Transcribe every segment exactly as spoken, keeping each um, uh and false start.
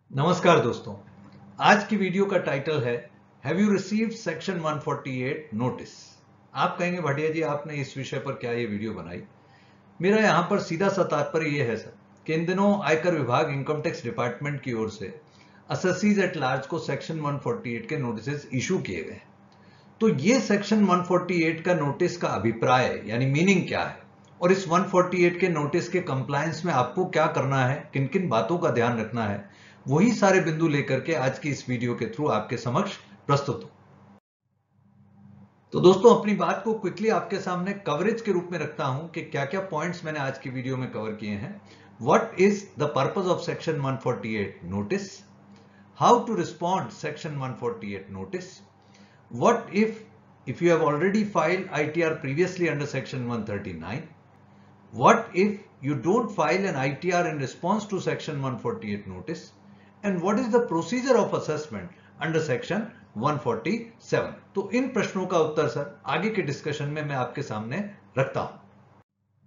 नमस्कार दोस्तों, आज की वीडियो का टाइटल है have you received section one forty eight notice. आप कहेंगे भाटिया जी आपने इस विषय पर क्या ये वीडियो बनाई। मेरा यहां पर सीधा सा तात्पर्य यह है सर कि इन दिनों आयकर विभाग इनकम टैक्स डिपार्टमेंट की ओर से असेसीज एट लार्ज को सेक्शन वन फोर्टी एट के नोटिस इशू किए गए। तो ये सेक्शन वन फोर्टी एट का नोटिस का अभिप्राय यानी मीनिंग क्या है और इस वन फोर्टी एट के नोटिस के कंप्लायंस में आपको क्या करना है, किन किन बातों का ध्यान रखना है, वही सारे बिंदु लेकर के आज की इस वीडियो के थ्रू आपके समक्ष प्रस्तुत हो। तो दोस्तों अपनी बात को क्विकली आपके सामने कवरेज के रूप में रखता हूं कि क्या क्या पॉइंट्स मैंने आज की वीडियो में कवर किए हैं। What is the purpose of section one forty eight notice, how to respond section one forty eight notice, what if if you have already filed I T R previously under section one thirty-nine, what if you don't file an I T R in response to section one forty-eight notice, and what is the procedure of assessment under section one forty-seven। तो इन प्रश्नों का उत्तर sir आगे के discussion में मैं आपके सामने रखता हूं।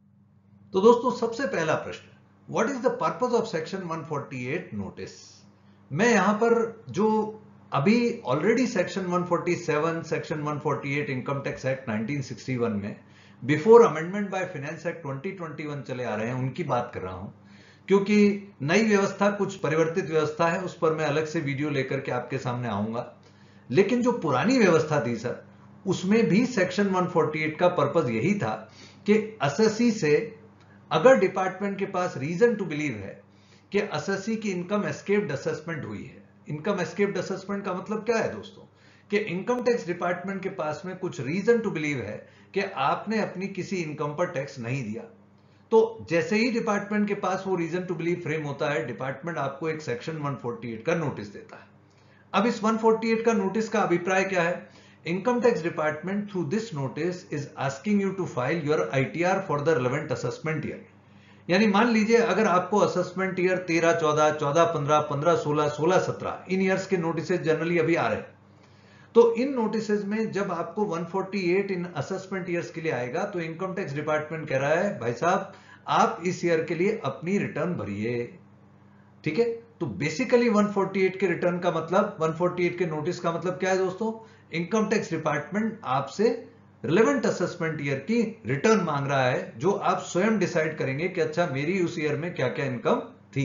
तो दोस्तों सबसे पहला प्रश्न, what is the purpose of section one forty eight notice. मैं यहां पर जो अभी already section one forty seven, section one forty eight income tax act nineteen sixty one में before amendment by finance act twenty twenty one चले आ रहे हैं उनकी बात कर रहा हूं, क्योंकि नई व्यवस्था कुछ परिवर्तित व्यवस्था है, उस पर मैं अलग से वीडियो लेकर के आपके सामने आऊंगा। लेकिन जो पुरानी व्यवस्था थी सर, उसमें भी सेक्शन वन फोर्टी एट का पर्पस यही था कि असेसी से अगर डिपार्टमेंट के पास रीजन टू बिलीव है कि असेसी की इनकम एस्केप्ड असेसमेंट हुई है। इनकम एस्केप्ड असेसमेंट का मतलब क्या है दोस्तों, कि इनकम टैक्स डिपार्टमेंट के पास में कुछ रीजन टू बिलीव है कि आपने अपनी किसी इनकम पर टैक्स नहीं दिया। तो जैसे ही डिपार्टमेंट के पास वो रीजन टू बिलीव फ्रेम होता है, डिपार्टमेंट आपको एक सेक्शन वन फोर्टी एट का नोटिस देता है। अब इस वन फोर्टी एट का नोटिस का अभिप्राय क्या है, income tax department through this notice is asking you to file your I T R for the relevant assessment year. यानी मान लीजिए अगर आपको असेसमेंट ईयर तेरह चौदह, चौदह पंद्रह, पंद्रह सोलह, सोलह सत्रह इन ईयर्स के नोटिस जनरली अभी आ रहे हैं, तो इन नोटिस में जब आपको वन फोर्टी एट इन असेसमेंट ईयर्स के लिए आएगा तो इनकम टैक्स डिपार्टमेंट कह रहा है भाई साहब आप इस ईयर के लिए अपनी रिटर्न भरिए। ठीक है, तो बेसिकली वन फोर्टी एट के रिटर्न का मतलब, वन फोर्टी एट के नोटिस का मतलब क्या है दोस्तों, इनकम टैक्स डिपार्टमेंट आपसे रिलेवेंट असेसमेंट ईयर की रिटर्न मांग रहा है, जो आप स्वयं डिसाइड करेंगे कि अच्छा मेरी उस ईयर में क्या क्या इनकम थी।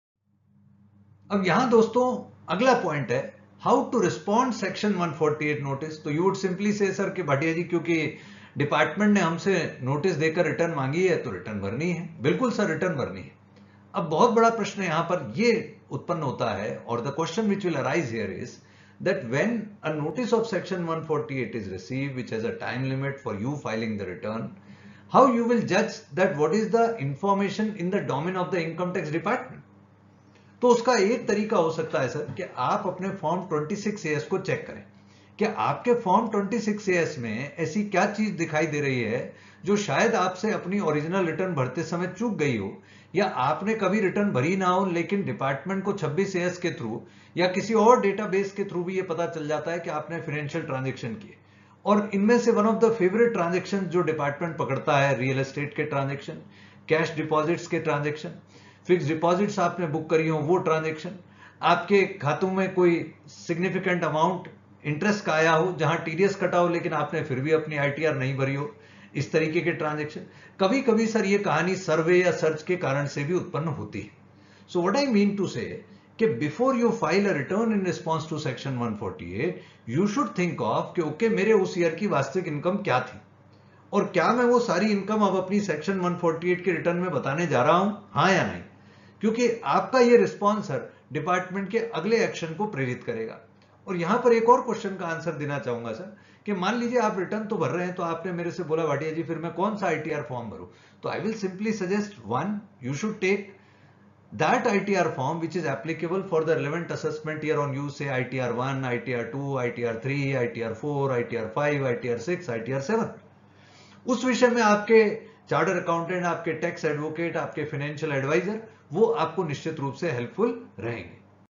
अब यहां दोस्तों अगला पॉइंट है how to respond section one forty eight notice. तो you would simply say sir कि भाटिया जी क्योंकि डिपार्टमेंट ने हमसे नोटिस देकर रिटर्न मांगी है तो रिटर्न भरनी है। बिल्कुल सर, रिटर्न भरनी है। अब बहुत बड़ा प्रश्न यहां पर यह उत्पन्न होता है, और the question which will arise here is that when a notice of section one forty-eight is received which has a time limit for you filing the return, how you will judge that what is the information in the domain of the income tax department। तो उसका एक तरीका हो सकता है sir कि आप अपने form twenty six A S को चेक करें कि आपके form twenty six A S में ऐसी क्या चीज दिखाई दे रही है जो शायद आपसे अपनी ओरिजिनल रिटर्न भरते समय चूक गई हो, या आपने कभी रिटर्न भरी ना हो लेकिन डिपार्टमेंट को छब्बीस ए एस के थ्रू या किसी और डेटाबेस के थ्रू भी ये पता चल जाता है कि आपने फाइनेंशियल ट्रांजैक्शन किए। और इनमें से one of the favourite transaction जो डिपार्टमेंट पकड़ता है रियल एस्टेट के ट्रांजैक्शन, कैश डिपॉजिट्स के ट्रांजैक्शन, फिक्स डिपॉजिट्स आपने बुक करी हो वो ट्रांजैक्शन, आपके खातों में कोई सिग्निफिकेंट अमाउंट इंटरेस्ट का आया हो जहां टीडीएस कटा हो लेकिन आपने फिर भी अपनी आईटीआर नहीं भरी हो, इस तरीके के ट्रांजैक्शन। कभी कभी सर ये कहानी सर्वे या सर्च के कारण से भी उत्पन्न होती है। So what I mean to say कि before you file a return in response to section one forty eight you should think of कि ओके मेरे उस ईयर की वास्तविक इनकम क्या थी और क्या मैं वो सारी इनकम अब अपनी सेक्शन वन फोर्टी एट के रिटर्न में बताने जा रहा हूं, हाँ या नहीं। क्योंकि आपका ये रिस्पॉन्स सर डिपार्टमेंट के अगले एक्शन को प्रेरित करेगा। और यहां पर एक और क्वेश्चन का आंसर देना चाहूंगा सर कि मान लीजिए आप रिटर्न तो भर रहे हैं, तो आपने मेरे से बोला भाटिया जी फिर मैं कौन सा आईटीआर फॉर्म भरूं। तो I will simply suggest one, you should take that I T R form which is applicable for the relevant assessment year on you, say I T R one, I T R two, I T R three, I T R four, I T R five, I T R six, I T R seven। उस विषय में आपके charter accountant, आपके tax advocate, आपके financial advisor वो आपको निश्चित रूप से हेल्पफुल रहेंगे।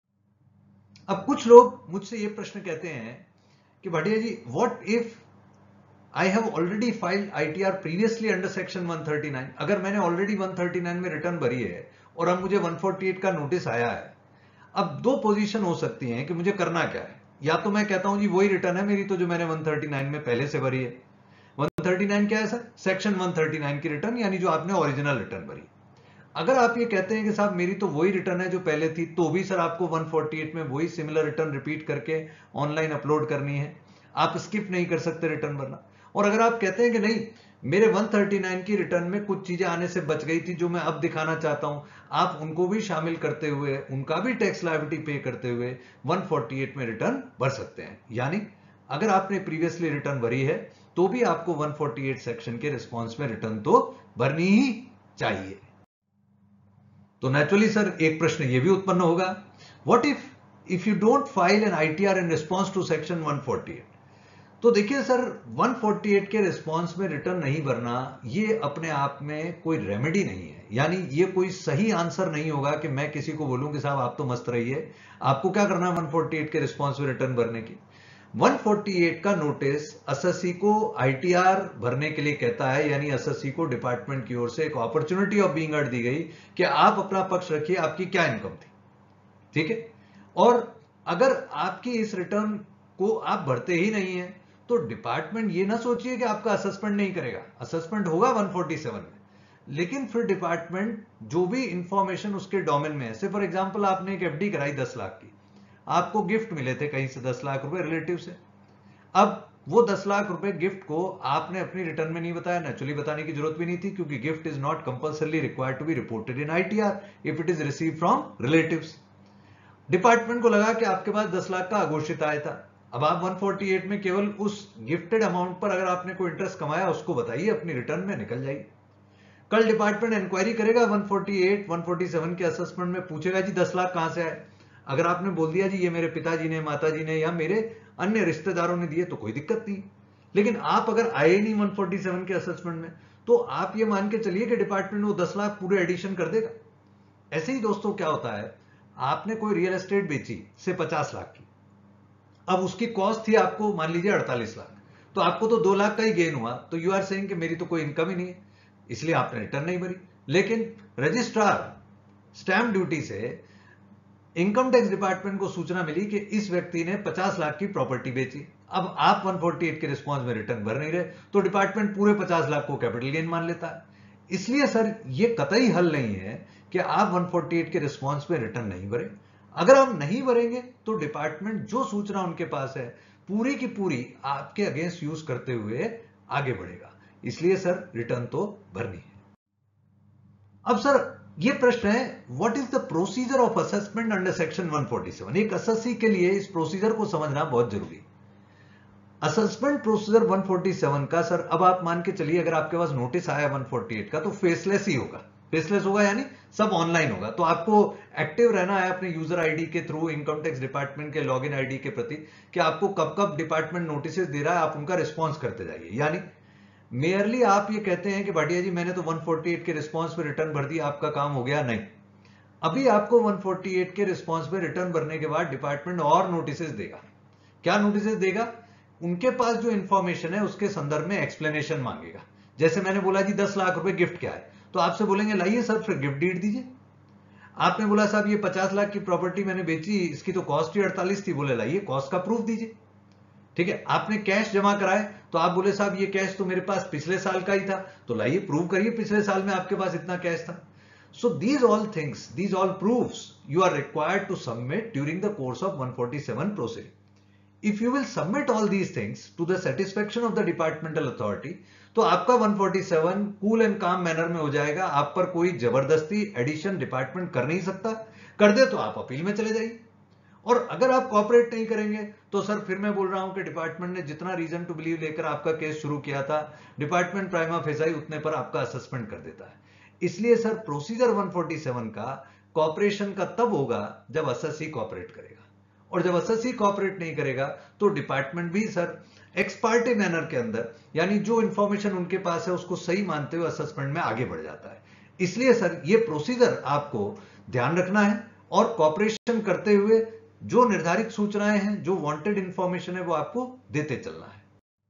अब कुछ लोग मुझसे ये प्रश्न कहते हैं कि Bhatia ji what if I have already filed I T R previously under section one thirty nine. अगर मैंने ऑलरेडी वन थर्टी नाइन में रिटर्न भरी है और अब मुझे वन फोर्टी एट का नोटिस आया है, अब दो पोजीशन हो सकती हैं कि मुझे करना क्या है। या तो मैं कहता हूं जी वही रिटर्न है मेरी तो जो मैंने एक सौ उनतालीस में पहले से भरी है। एक सौ उनतालीस क्या है सर? सेक्शन एक सौ उनतालीस की रिटर्न, यानी जो आपने ओरिजिनल रिटर्न भरी। अगर आप ये कहते हैं कि साहब मेरी तो वही रिटर्न है जो पहले थी, तो भी सर आपको एक सौ अड़तालीस में वही सिमिलर रिटर्न रिपीट करके ऑनलाइन अपलोड करनी है, आप स्किप नहीं कर सकते रिटर्न भरना। और अगर आप कहते हैं कि नहीं मेरे एक सौ उनतालीस की रिटर्न में कुछ चीजें आने से बच गई थी जो मैं अब दिखाना चाहता हूं, आप उनको भी शामिल करते हुए उनका भी टैक्स लायबिलिटी पे करते हुए एक सौ अड़तालीस में रिटर्न भर सकते हैं। यानी अगर आपने प्रीवियसली रिटर्न भरी है तो भी आपको एक सौ अड़तालीस सेक्शन के रिस्पॉन्स में रिटर्न तो भरनी ही चाहिए। तो नेचुरली सर एक प्रश्न ये भी उत्पन्न होगा, what if if you don't file an ITR in response to section एक सौ अड़तालीस। तो देखिए सर एक सौ अड़तालीस के रिस्पॉन्स में रिटर्न नहीं भरना ये अपने आप में कोई रेमेडी नहीं है, यानी ये कोई सही आंसर नहीं होगा कि मैं किसी को बोलूं कि साहब आप तो मस्त रहिए, आपको क्या करना है एक सौ अड़तालीस के रिस्पॉन्स में रिटर्न भरने की। एक सौ अड़तालीस का नोटिस एसएससी को आईटीआर भरने के लिए कहता है, यानी एसएससी को डिपार्टमेंट की ओर से एक अपॉर्चुनिटी ऑफ बीइंग अर्ड दी गई कि आप अपना पक्ष रखिए, आपकी क्या इनकम थी, ठीक है। और अगर आपकी इस रिटर्न को आप भरते ही नहीं है तो डिपार्टमेंट ये ना सोचिए कि आपका असेसमेंट नहीं करेगा, असेसमेंट होगा एक सौ सैंतालीस में, लेकिन फिर डिपार्टमेंट जो भी इंफॉर्मेशन उसके डोमेन में है, से फॉर एग्जांपल आपने एक एफडी कराई दस लाख की, आपको गिफ्ट मिले थे कहीं से दस लाख रुपए रिलेटिव से, अब वो दस लाख रुपए गिफ्ट को आपने अपनी रिटर्न में नहीं बताया, नेचुरली बताने की जरूरत भी नहीं थी क्योंकि gift is not compulsorily required to be reported in ITR if it is receive from relatives. Department को लगा कि आपके पास दस लाख का अघोषित आया था, अब आप एक सौ अड़तालीस में केवल उस गिफ्टेड अमाउंट पर अगर आपने कोई इंटरेस्ट कमाया उसको बताइए, अपनी रिटर्न में निकल जाइए। कल डिपार्टमेंट इंक्वायरी करेगा एक सौ अड़तालीस, एक सौ सैंतालीस के असेसमेंट में, पूछेगा जी दस लाख कहां से आए। अगर आपने बोल दिया जी ये मेरे पिताजी ने, माताजी ने या मेरे अन्य रिश्तेदारों ने दिए तो कोई दिक्कत नहीं, लेकिन आप अगर आए नहीं एक सौ सैंतालीस के असेसमेंट में तो आप ये मान के चलिए कि डिपार्टमेंट वो दस लाख पूरे एडिशन कर देगा। ऐसे ही दोस्तों क्या होता है, आपने कोई रियल एस्टेट बेची से पचास लाख की, अब उसकी कॉस्ट थी आपको मान लीजिए अड़तालीस लाख, तो आपको तो दो लाख का ही गेन हुआ, तो यू आर सेइंग कि मेरी तो कोई इनकम ही नहीं है, इसलिए आपने रिटर्न नहीं भरी। लेकिन रजिस्ट्रार स्टैंप ड्यूटी से इनकम टैक्स डिपार्टमेंट को सूचना मिली कि इस व्यक्ति ने पचास लाख की प्रॉपर्टी बेची, अब आप एक सौ अड़तालीस के रिस्पॉन्स में रिटर्न भर नहीं रहे, तो डिपार्टमेंट पूरे पचास लाख को कैपिटल गेन मान लेता है। इसलिए सर ये कतई हल नहीं है कि आप एक सौ अड़तालीस के रिस्पॉन्स में रिटर्न नहीं भरें। अगर आप नहीं भरेंगे तो डिपार्टमेंट जो सूचना उनके पास है पूरी की पूरी आपके अगेंस्ट यूज करते हुए आगे बढ़ेगा, इसलिए सर रिटर्न तो भरनी है। अब सर ये प्रश्न है, what is the procedure of assessment under section एक सौ सैंतालीस। एक एसएससी के लिए इस प्रोसीजर को समझना बहुत जरूरी है। असेसमेंट प्रोसीजर एक सौ सैंतालीस का सर, अब आप मान के चलिए अगर आपके पास नोटिस आया एक सौ अड़तालीस का तो फेसलेस ही होगा, फेसलेस होगा यानी सब ऑनलाइन होगा, तो आपको एक्टिव रहना है अपने यूजर आईडी के थ्रू इनकम टैक्स डिपार्टमेंट के लॉगिन आईडी के प्रति कि आपको कब कब डिपार्टमेंट नोटिस दे रहा है, आप उनका रिस्पॉन्स करते जाइए। यानी मेयरली आप ये कहते हैं कि भाटिया जी मैंने तो एक सौ अड़तालीस के रिस्पॉन्स में रिटर्न भर दिया, आपका काम हो गया, नहीं, अभी आपको एक सौ अड़तालीस के रिस्पॉन्स में रिटर्न भरने के बाद डिपार्टमेंट और नोटिस देगा। क्या नोटिस देगा? उनके पास जो इंफॉर्मेशन है उसके संदर्भ में एक्सप्लेनेशन मांगेगा। जैसे मैंने बोला जी दस लाख रुपए गिफ्ट क्या है, तो आपसे बोलेंगे लाइए सर फिर गिफ्ट डीड दीजिए। आपने बोला साहब ये पचास लाख की प्रॉपर्टी मैंने बेची, इसकी तो कॉस्ट ही अड़तालीस थी, बोले लाइए कॉस्ट का प्रूफ दीजिए। ठीक है, आपने कैश जमा कराए तो आप बोले साहब ये कैश तो मेरे पास पिछले साल का ही था, तो लाइए प्रूव करिए पिछले साल में आपके पास इतना कैश था। So these all things, these all proofs you are required to submit during the course of एक सौ सैंतालीस proceeding. If you will submit all these things to the satisfaction of the departmental authority, तो आपका एक सौ सैंतालीस cool and काम manner में हो जाएगा, आप पर कोई जबरदस्ती एडिशन डिपार्टमेंट कर नहीं सकता, कर दे तो आप अपील में चले जाइए। और अगर आप कॉपरेट नहीं करेंगे तो सर फिर मैं बोल रहा हूं कि डिपार्टमेंट ने जितना रीजन टू बिलीव लेकर आपका केस शुरू किया था, डिपार्टमेंट प्राइमा फेसाई उतने पर आपका असेसमेंट कर देता है। इसलिए सर प्रोसीजर एक सौ सैंतालीस का कॉपरेशन का तब होगा जब एसएससी कॉपरेट करेगा, और जब एसएससी कॉपरेट नहीं करेगा तो डिपार्टमेंट भी सर एक्स पार्टी मैनर के अंदर, यानी जो इंफॉर्मेशन उनके पास है उसको सही मानते हुए असेसमेंट में आगे बढ़ जाता है। इसलिए सर ये प्रोसीजर आपको ध्यान रखना है और कॉपरेशन करते हुए जो निर्धारित सूचनाएं हैं, जो वांटेड इंफॉर्मेशन है वो आपको देते चलना है।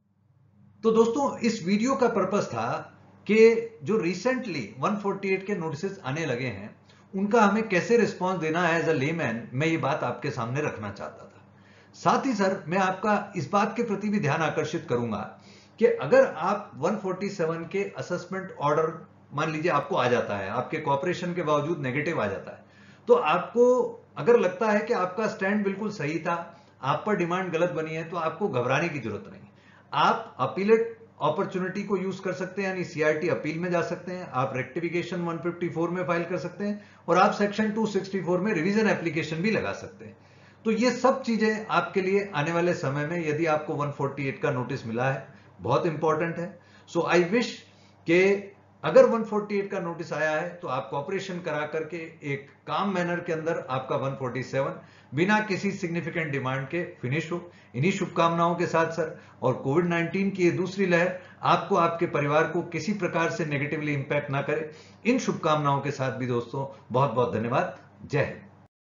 तो दोस्तों इस वीडियो का पर्पस था कि जो रिसेंटली एक सौ अड़तालीस के नोटिस आने लगे हैं उनका हमें कैसे रिस्पॉन्स देना है एज अ लेमैन, मैं ये बात आपके सामने रखना चाहता था। साथ ही सर मैं आपका इस बात के प्रति भी ध्यान आकर्षित करूंगा कि अगर आप एक सौ सैंतालीस के असेसमेंट ऑर्डर मान लीजिए आपको आ जाता है, आपके कॉपरेशन के बावजूद नेगेटिव आ जाता है, तो आपको अगर लगता है कि आपका स्टैंड बिल्कुल सही था, आप पर डिमांड गलत बनी है, तो आपको घबराने की जरूरत नहीं। आप अपीलेट अपॉर्चुनिटी को यूज कर सकते हैं, यानी सीआरटी अपील में जा सकते हैं, आप रेक्टिफिकेशन एक सौ चौवन में फाइल कर सकते हैं, और आप सेक्शन दो सौ चौंसठ में रिवीजन एप्लीकेशन भी लगा सकते हैं। तो ये सब चीजें आपके लिए आने वाले समय में, यदि आपको एक सौ अड़तालीस का नोटिस मिला है, बहुत इंपॉर्टेंट है। सो आई विश कि अगर एक सौ अड़तालीस का नोटिस आया है तो आप कॉपरेशन करा करके एक काम मैनर के अंदर आपका एक सौ सैंतालीस बिना किसी सिग्निफिकेंट डिमांड के फिनिश हो। इन्हीं शुभकामनाओं के साथ सर, और कोविड नाइन्टीन की ये दूसरी लहर आपको, आपके परिवार को किसी प्रकार से नेगेटिवली इंपैक्ट ना करे, इन शुभकामनाओं के साथ भी दोस्तों बहुत बहुत धन्यवाद। जय हिंद।